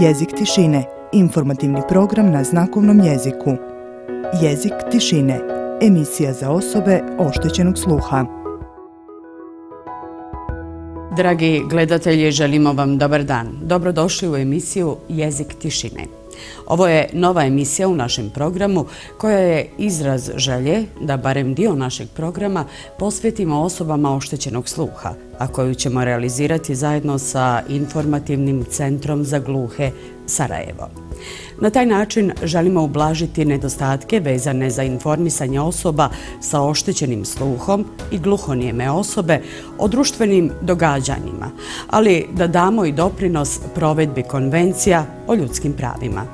Jezik tišine, informativni program na znakovnom jeziku. Jezik tišine, emisija za osobe oštećenog sluha. Dragi gledatelji, želimo vam dobar dan. Dobrodošli u emisiju Jezik tišine. Ovo je nova emisija u našem programu koja je izraz želje da barem dio našeg programa posvetimo osobama oštećenog sluha, a koju ćemo realizirati zajedno sa Informativnim centrom za gluhe Sarajevo. Na taj način želimo ublažiti nedostatke vezane za informisanje osoba sa oštećenim sluhom i gluhonijeme osobe o društvenim događanjima, ali da damo i doprinos provedbi konvencija o ljudskim pravima.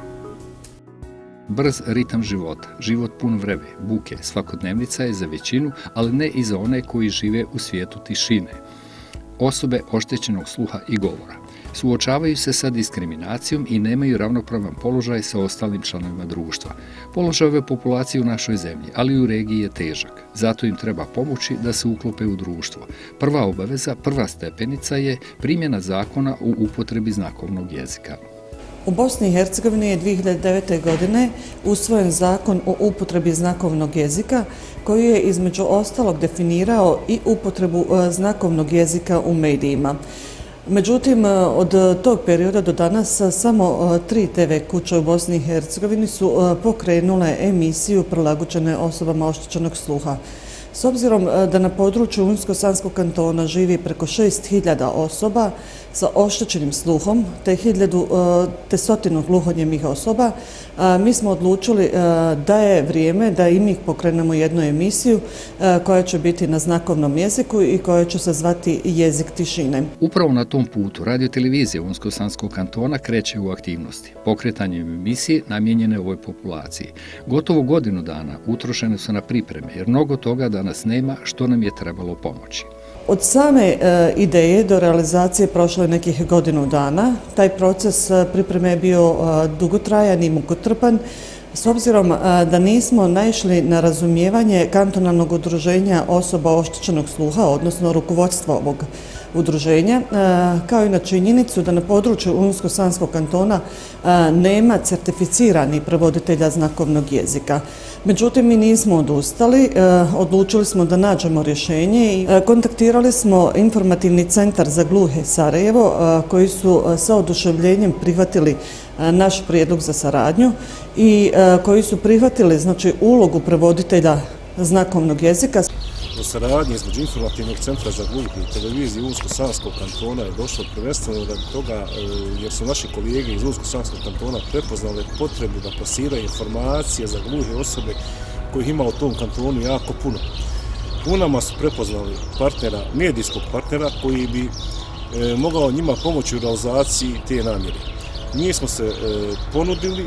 Brz ritam života, život pun vrebe, buke, svakodnevnica je za većinu, ali ne i za one koji žive u svijetu tišine. Osobe oštećenog sluha i govora suočavaju se sa diskriminacijom i nemaju ravnopravan položaj sa ostalim članovima društva. Položaj ove populacije u našoj zemlji, ali i u regiji je težak. Zato im treba pomoći da se uklope u društvo. Prva obaveza, prva stepenica je primjena zakona u upotrebi znakovnog jezika. U Bosni i Hercegovini je 2009. godine usvojen zakon o upotrebi znakovnog jezika koji je između ostalog definirao i upotrebu znakovnog jezika u medijima. Međutim, od tog perioda do danas samo 3 TV kuće u Bosni i Hercegovini su pokrenule emisiju prilagođene osobama oštećenog sluha. S obzirom da na području Unsko-Sanskog kantona živi preko 6.000 osoba sa oštećenim sluhom te 100 gluhonijemih osoba, mi smo odlučili da je vrijeme da i mi pokrenemo jednu emisiju koja će biti na znakovnom jeziku i koja će se zvati Jezik tišine. Upravo na tom putu radiotelevizija Unsko-Sanskog kantona kreće u aktivnosti. Pokretanjem emisije namijenjene ovoj populaciji. Gotovo godinu dana utrošene su na pripreme jer mnogo toga danas nema što nam je trebalo pomoći. Od same ideje do realizacije prošlo je nekih godinu dana. Taj proces pripreme je bio dugotrajan i mukotrpan, s obzirom da nismo naišli na razumijevanje kantonalnog udruženja osoba oštećenog sluha, odnosno rukovodstva ovog udruženja, kao i na činjenicu da na području Unsko-Sanskog kantona nema certificiranih prevoditelja znakovnog jezika. Međutim, mi nismo odustali, odlučili smo da nađemo rješenje i kontaktirali smo Informativni centar za gluhe Sarajevo koji su sa oduševljenjem prihvatili naš prijedlog za saradnju i koji su prihvatili ulogu prevoditelja znakovnog jezika. Do saradnje između Informativnog centra za gluhe i televizije Unsko-Sanskog kantona je došlo prvenstveno radi toga jer su naši kolege iz Unsko-Sanskog kantona prepoznali potrebu da plasiraju informacije za gluhe osobe kojih ima u tom kantonu jako puno. U nama su prepoznali medijskog partnera koji bi mogao njima pomoći u realizaciji te namjere. Mi smo se ponudili,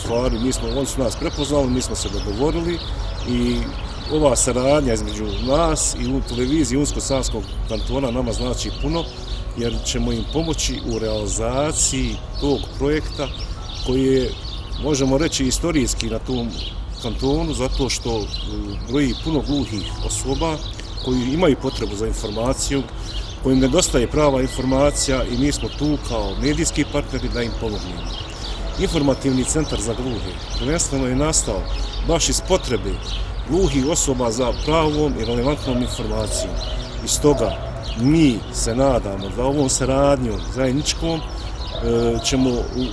oni su nas prepoznali, mi smo se dogovorili i ova saradnja između nas i u televiziji Unsko-Sanskog kantona nama znači puno jer ćemo im pomoći u realizaciji tog projekta koji je, možemo reći, istorijski na tom kantonu zato što broji puno gluhih osoba koji imaju potrebu za informacijom, kojim nedostaje prava informacija i mi smo tu kao medijski partneri da im pomognemo. Informativni centar za gluhe prvenstveno je nastao baš iz potrebe gluhih osoba za pravom i relevantnom informacijom. I stoga mi se nadamo da ovom saradnjom zajedničkom ćemo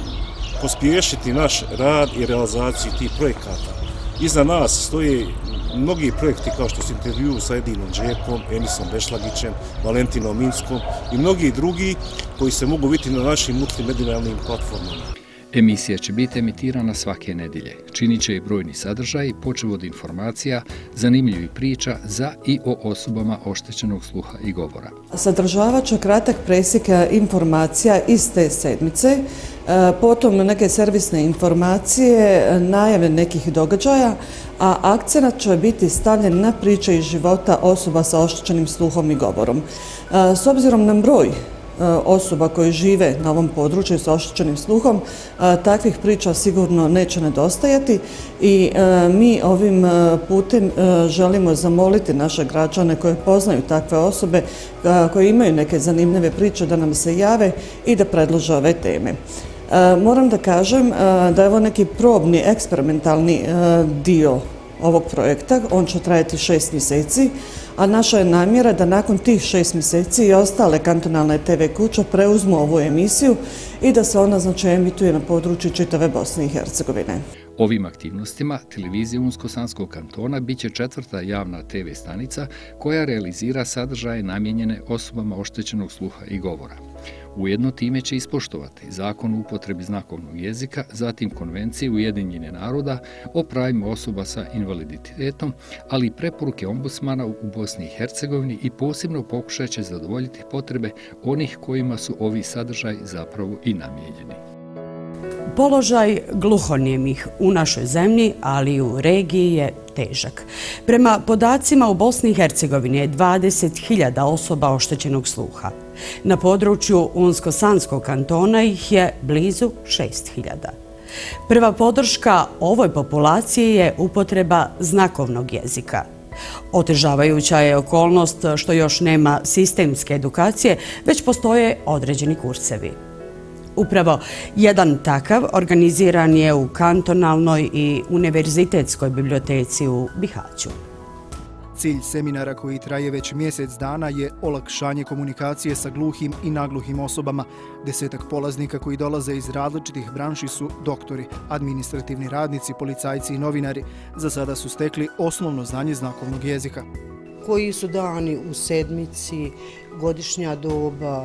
pospješiti naš rad i realizaciju tih projekata. Iza nas stoje mnogi projekti kao što su intervju sa Edinom Džepom, Enisom Bešlagićem, Valentinom Minskom i mnogi drugi koji se mogu vidjeti na našim multimedijalnim platformama. Emisija će biti emitirana svake nedjelje. Činit će i brojni sadržaj, počev od informacija, zanimljivih priča za i o osobama oštećenog sluha i govora. Sadržavat će kratak presjek informacija iz te sedmice, potom neke servisne informacije, najave nekih događaja, a akcenat će biti stavljen na priče iz života osoba sa oštećenim sluhom i govorom. S obzirom na broj osoba koji žive na ovom području sa oštećenim sluhom, takvih priča sigurno neće nedostajati i mi ovim putem želimo zamoliti naše građane koje poznaju takve osobe, koje imaju neke zanimljive priče da nam se jave i da predlože ove teme. Moram da kažem da je ovo neki probni, eksperimentalni dio ovog projekta. On će trajati 6 mjeseci, a naša je namjera da nakon tih 6 mjeseci i ostale kantonalne TV kuće preuzmu ovu emisiju i da se ona emituje na području čitave Bosne i Hercegovine. Ovim aktivnostima televizija Unsko-Sanskog kantona bit će 4. javna TV stanica koja realizira sadržaje namijenjene osobama oštećenog sluha i govora. Ujedno time će ispoštovati Zakon o upotrebi znakovnog jezika, zatim Konvenciju Ujedinjenih naroda o pravima osoba sa invaliditetom, ali i preporuke ombudsmana u Bosni i Hercegovini i posebno pokušat će zadovoljiti potrebe onih kojima su ovi sadržaji zapravo i namijenjeni. Položaj gluhonijemih u našoj zemlji, ali i u regiji je težak. Prema podacima u Bosni i Hercegovini je 20.000 osoba oštećenog sluha. Na području Unsko-Sanskog kantona ih je blizu 6.000. Prva podrška ovoj populaciji je upotreba znakovnog jezika. Otežavajuća je okolnost što još nema sistemske edukacije, već postoje određeni kursevi. Upravo jedan takav organiziran je u kantonalnoj i univerzitetskoj biblioteci u Bihaću. Cilj seminara koji traje već mjesec dana je olakšanje komunikacije sa gluhim i nagluhim osobama. 10-ak polaznika koji dolaze iz različitih branši su doktori, administrativni radnici, policajci i novinari. Za sada su stekli osnovno znanje znakovnog jezika. Koji su dani u sedmici, godišnja doba,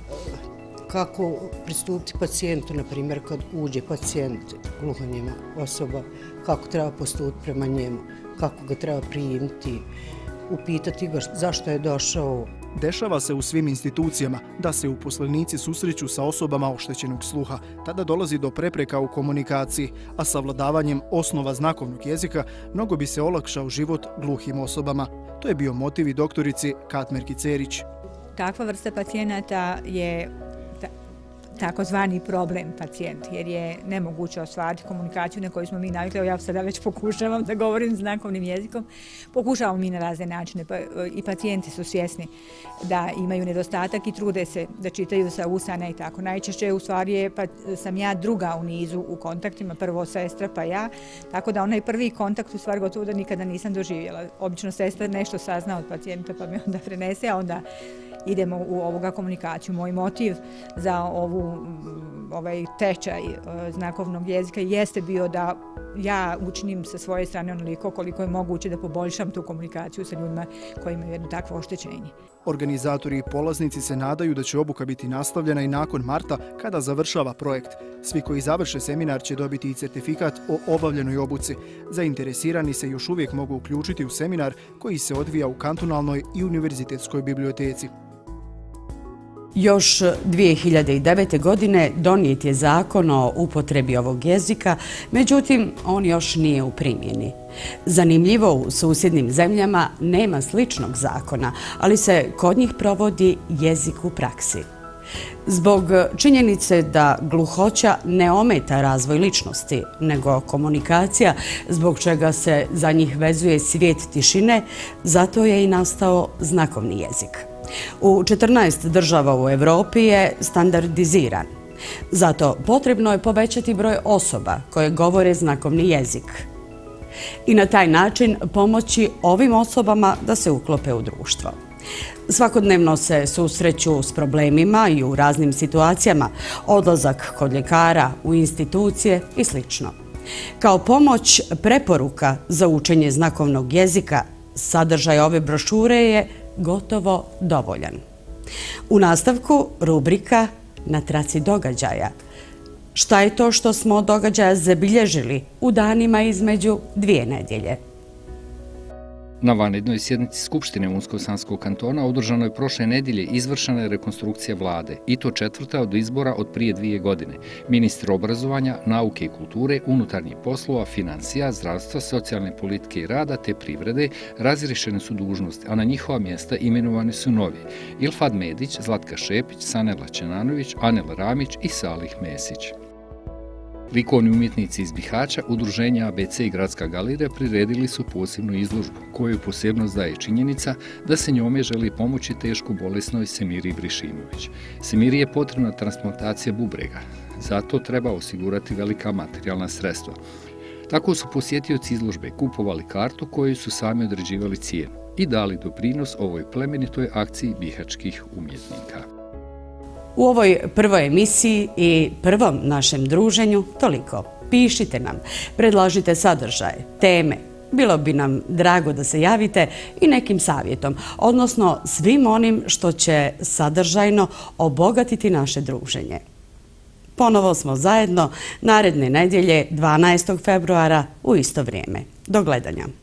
kako pristupiti pacijentu, na primjer kad uđe pacijent gluhonijema osoba, kako treba postupiti prema njemu, kako ga treba primiti, upitati ga zašto je došao. Dešava se u svim institucijama da se uposlenici susreću sa osobama oštećenog sluha. Tada dolazi do prepreka u komunikaciji, a savladavanjem osnova znakovnog jezika mnogo bi se olakšao život gluhim osobama. To je bio motiv i doktorici Katmerki Cerić. Takva vrsta pacijenata je takozvani problem pacijent, jer je nemoguće ostvariti komunikaciju na koju smo mi navikli. Ja sada već pokušavam da govorim znakovnim jezikom. Pokušavamo mi na razne načine i pacijenti su svjesni da imaju nedostatak i trude se da čitaju sa usana i tako. Najčešće u stvari sam ja druga u nizu u kontaktima, prvo sestra pa ja, tako da onaj prvi kontakt u stvari gotovo da nikada nisam doživjela. Obično sestra nešto sazna od pacijenta pa mi onda prenese, a onda idemo u ovoga komunikaciju. Moj motiv za ovaj tečaj znakovnog jezika jeste bio da ja učinim sa svoje strane onoliko koliko je moguće da poboljšam tu komunikaciju sa ljudima koji imaju jedno takvo oštećenje. Organizatori i polaznici se nadaju da će obuka biti nastavljena i nakon marta kada završava projekt. Svi koji završe seminar će dobiti i certifikat o obavljenoj obuci. Zainteresirani se još uvijek mogu uključiti u seminar koji se odvija u kantonalnoj i univerzitetskoj biblioteci. Još 2009. godine donijet je zakon o upotrebi ovog jezika, međutim, on još nije u primjeni. Zanimljivo, u susjednim zemljama nema sličnog zakona, ali se kod njih provodi jezik u praksi. Zbog činjenice da gluhoća ne ometa razvoj ličnosti, nego komunikacija, zbog čega se za njih vezuje svijet tišine, zato je i nastao znakovni jezik. U 14 država u Evropi je standardiziran. Zato potrebno je povećati broj osoba koje govore znakovni jezik i na taj način pomoći ovim osobama da se uklope u društvo. Svakodnevno se susreću s problemima i u raznim situacijama, odlazak kod ljekara, u institucije i sl. Kao pomoć preporuka za učenje znakovnog jezika, sadržaj ove brošure je gotovo dovoljan. U nastavku rubrika Na traci događaja. Šta je to što smo od događaja zabilježili u danima između 2 nedjelje? Na vanrednoj sjednici Skupštine Unsko-Sanskog kantona održano je prošle nedjelje izvršena je rekonstrukcija vlade, i to 4. od izbora od prije 2 godine. Ministri obrazovanja, nauke i kulture, unutarnjih poslova, financija, zdravstva, socijalne politike i rada te privrede razriješene su dužnosti, a na njihova mjesta imenovani su novi: Ilfad Medić, Zlatka Šepić, Sanela Čenanović, Anel Ramić i Salih Mesić. Likovni umjetnici iz Bihaća, udruženja ABC i Gradska galerija priredili su posebnu izložbu, koju posebnost daje činjenica da se njome želi pomoći teško bolesnoj Semiri Brišimović. Semiri je potrebna transplantacija bubrega, zato treba osigurati velika materijalna sredstva. Tako su posjetioci izložbe kupovali kartu koju su sami određivali cijenu i dali doprinos ovoj plemenitoj akciji bihačkih umjetnika. U ovoj prvoj emisiji i prvom našem druženju toliko. Pišite nam, predlažite sadržaje, teme. Bilo bi nam drago da se javite i nekim savjetom, odnosno svim onim što će sadržajno obogatiti naše druženje. Ponovo smo zajedno naredne nedjelje 12. februara u isto vrijeme. Do gledanja.